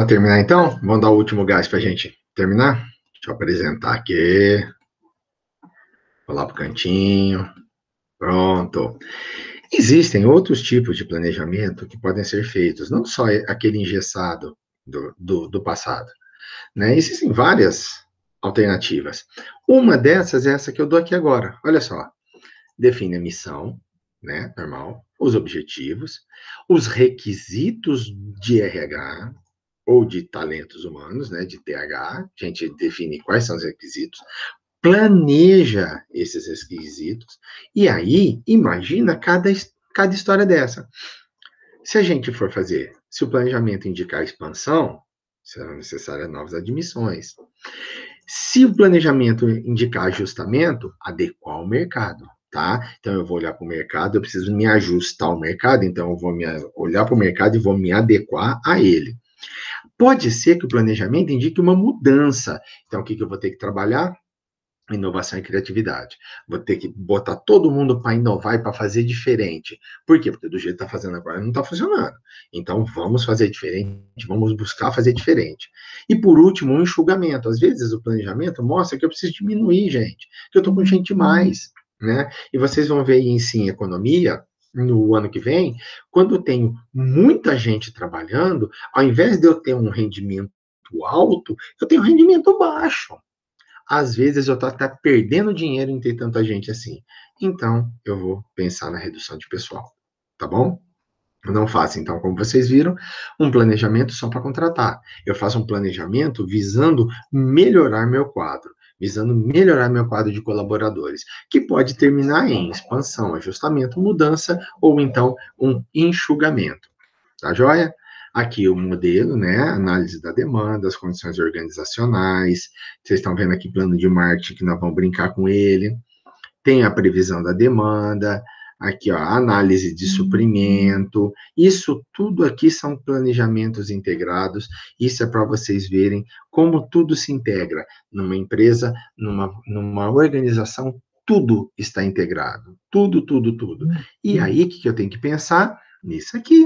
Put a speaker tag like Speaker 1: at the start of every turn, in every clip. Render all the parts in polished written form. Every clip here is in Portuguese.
Speaker 1: lá terminar então? Vamos dar o último gás para a gente terminar? Deixa eu apresentar aqui. Vou lá para o cantinho. Pronto. Existem outros tipos de planejamento que podem ser feitos, não só aquele engessado do passado, né? Existem várias alternativas. Uma dessas é essa que eu dou aqui agora. Olha só. Define a missão, né? Normal. Os objetivos, os requisitos de RH, ou de talentos humanos, né, de TH, a gente define quais são os requisitos, planeja esses requisitos, e aí imagina cada história dessa. Se a gente for fazer, se o planejamento indicar expansão, serão necessárias novas admissões. Se o planejamento indicar ajustamento, adequar ao mercado, tá? Então eu vou olhar para o mercado, eu preciso me ajustar ao mercado, então eu vou olhar para o mercado e vou me adequar a ele. Pode ser que o planejamento indique uma mudança. Então, o que eu vou ter que trabalhar? Inovação e criatividade. Vou ter que botar todo mundo para inovar e para fazer diferente. Por quê? Porque do jeito que está fazendo agora não está funcionando. Então, vamos fazer diferente, vamos buscar fazer diferente. E, por último, um enxugamento. Às vezes, o planejamento mostra que eu preciso diminuir gente, que eu estou com gente demais, né? E vocês vão ver em Sim Economia, no ano que vem, quando eu tenho muita gente trabalhando, ao invés de eu ter um rendimento alto, eu tenho um rendimento baixo. Às vezes eu estou até perdendo dinheiro em ter tanta gente assim. Então, eu vou pensar na redução de pessoal, tá bom? Eu não faço, então, como vocês viram, um planejamento só para contratar. Eu faço um planejamento visando melhorar meu quadro, visando melhorar meu quadro de colaboradores, que pode terminar em expansão, ajustamento, mudança ou então um enxugamento. Tá joia? Aqui o modelo, né? Análise da demanda, as condições organizacionais. Vocês estão vendo aqui plano de marketing que nós vamos brincar com ele. Tem a previsão da demanda. Aqui, ó, análise de suprimento. Isso tudo aqui são planejamentos integrados. Isso é para vocês verem como tudo se integra. Numa empresa, numa organização, tudo está integrado. Tudo, tudo, tudo. E aí, o que eu tenho que pensar? Nisso aqui.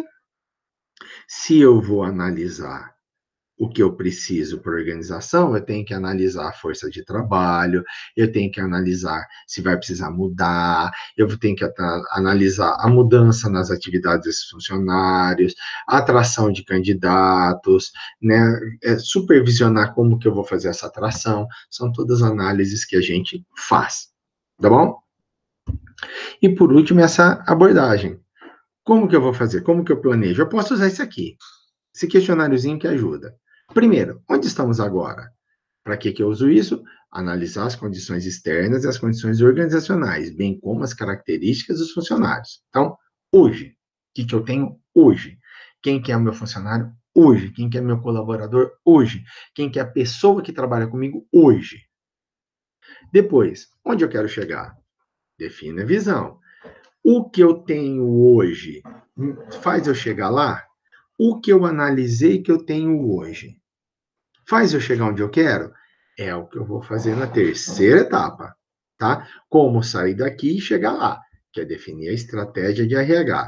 Speaker 1: Se eu vou analisar o que eu preciso para organização, eu tenho que analisar a força de trabalho, eu tenho que analisar se vai precisar mudar, eu tenho que analisar a mudança nas atividades desses funcionários, a atração de candidatos, né, supervisionar como que eu vou fazer essa atração, são todas análises que a gente faz, tá bom? E por último, essa abordagem. Como que eu vou fazer? Como que eu planejo? Eu posso usar esse aqui, esse questionáriozinho que ajuda. Primeiro, onde estamos agora? Para que eu uso isso? Analisar as condições externas e as condições organizacionais, bem como as características dos funcionários. Então, hoje, o que eu tenho hoje? Quem que é o meu funcionário hoje? Quem que é meu colaborador hoje? Quem que é a pessoa que trabalha comigo hoje? Depois, onde eu quero chegar? Define a visão. O que eu tenho hoje faz eu chegar lá? O que eu analisei que eu tenho hoje faz eu chegar onde eu quero? É o que eu vou fazer na terceira etapa, tá? Como sair daqui e chegar lá, que é definir a estratégia de RH.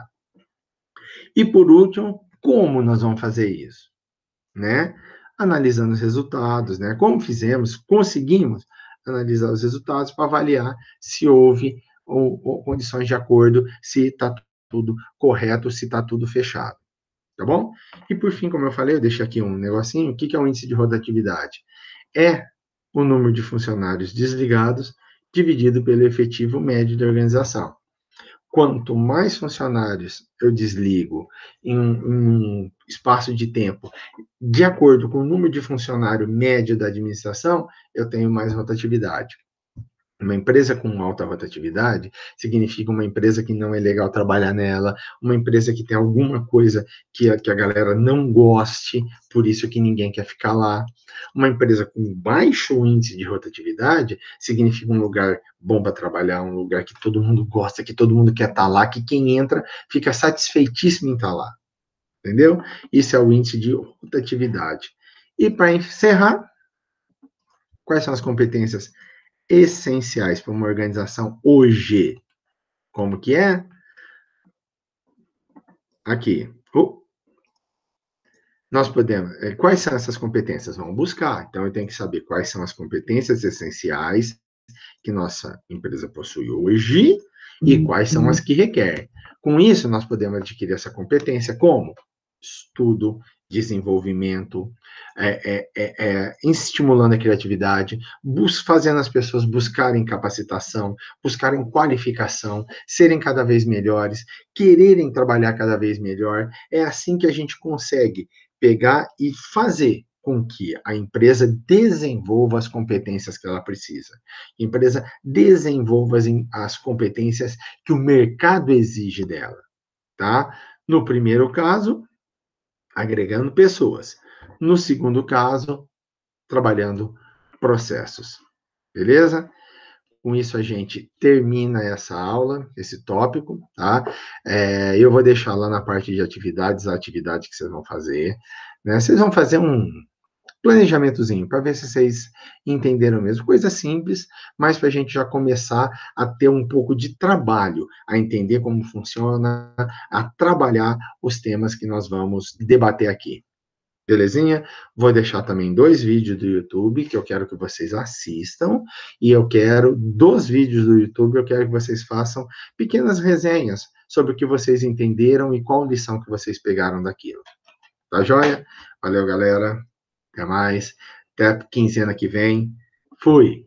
Speaker 1: E por último, como nós vamos fazer isso, né? Analisando os resultados, né? Como fizemos, conseguimos analisar os resultados para avaliar se houve ou condições de acordo, se está tudo correto, se está tudo fechado. Tá bom? E por fim, como eu falei, eu deixo aqui um negocinho. O que é o índice de rotatividade? É o número de funcionários desligados dividido pelo efetivo médio da organização. Quanto mais funcionários eu desligo em um espaço de tempo, de acordo com o número de funcionário médio da administração, eu tenho mais rotatividade. Uma empresa com alta rotatividade significa uma empresa que não é legal trabalhar nela, uma empresa que tem alguma coisa que a galera não goste, por isso que ninguém quer ficar lá. Uma empresa com baixo índice de rotatividade significa um lugar bom para trabalhar, um lugar que todo mundo gosta, que todo mundo quer estar lá, que quem entra fica satisfeitíssimo em estar lá. Entendeu? Isso é o índice de rotatividade. E para encerrar, quais são as competências essenciais para uma organização hoje? Como que é? Aqui. nós podemos. Quais são essas competências? Vamos buscar. Então, eu tenho que saber quais são as competências essenciais que nossa empresa possui hoje e quais são as que requer. Com isso, nós podemos adquirir essa competência como estudo, desenvolvimento, estimulando a criatividade, fazendo as pessoas buscarem capacitação, buscarem qualificação, serem cada vez melhores, quererem trabalhar cada vez melhor. É assim que a gente consegue pegar e fazer com que a empresa desenvolva as competências que ela precisa. A empresa desenvolva as competências que o mercado exige dela, tá? No primeiro caso, agregando pessoas. No segundo caso, trabalhando processos. Beleza? Com isso, a gente termina essa aula, esse tópico, tá? Eu vou deixar lá na parte de atividades, a atividade que vocês vão fazer. Né? Vocês vão fazer um planejamentozinho, para ver se vocês entenderam mesmo. Coisa simples, mas para a gente já começar a ter um pouco de trabalho, a entender como funciona, a trabalhar os temas que nós vamos debater aqui. Belezinha? Vou deixar também 2 vídeos do YouTube que eu quero que vocês assistam, e eu quero, dos vídeos do YouTube, eu quero que vocês façam pequenas resenhas sobre o que vocês entenderam e qual lição que vocês pegaram daquilo. Tá joia? Valeu, galera. Até mais. Até a quinzena que vem. Fui!